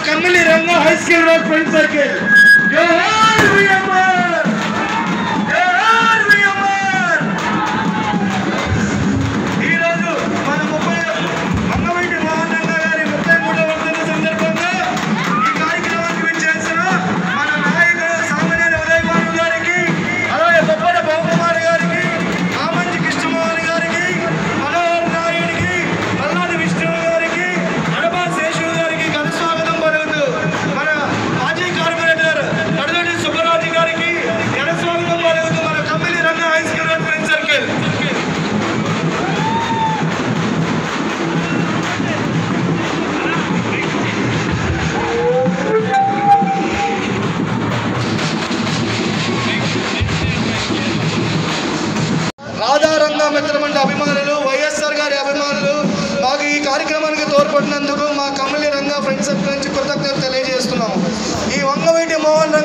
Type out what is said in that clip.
కమ్మిలి Ranga high school road friend circle. జోహార్ VMR, జోహార్ VMR. ఈరోజు మన వంగవీటి మోహన్ రంగా గారి 33వ వర్ధంతి సందర్భంగా ఈ కార్యక్రమానికి విచ్చేసిన మన నాయకుడు సామాన్యుల ఉదయభాను గారికి, అలాగే బొబ్బర బాబుకుమార్ గారికి, ఆమంచి కృష్ణమోహన్ గారికి, మనోహర్ నాయుడికి, మల్లాది విష్ణు గారికి, అడబా శేషు గారికి ఘన స్వాగతం పలుకుతూ మన మాజీ కార్పొరేటర్ నడుదొడ్డి సుబ్బరాజు గారికి ఘన స్వాగతం పలుకుతూ మన Kammili Ranga high school road friend circle. Radharanga మిత్రమండలి అభిమానులు, వైఎస్ఆర్ గారి అభిమానులు మాకు ఈ కార్యక్రమానికి తోడ్పడినందుకు మా కమ్మిలి రంగా ఫ్రెండ్ సర్కిల్ నుంచి కృతజ్ఞతలు తెలియజేస్తున్నాము. ఈ వంగవీటి మోహన్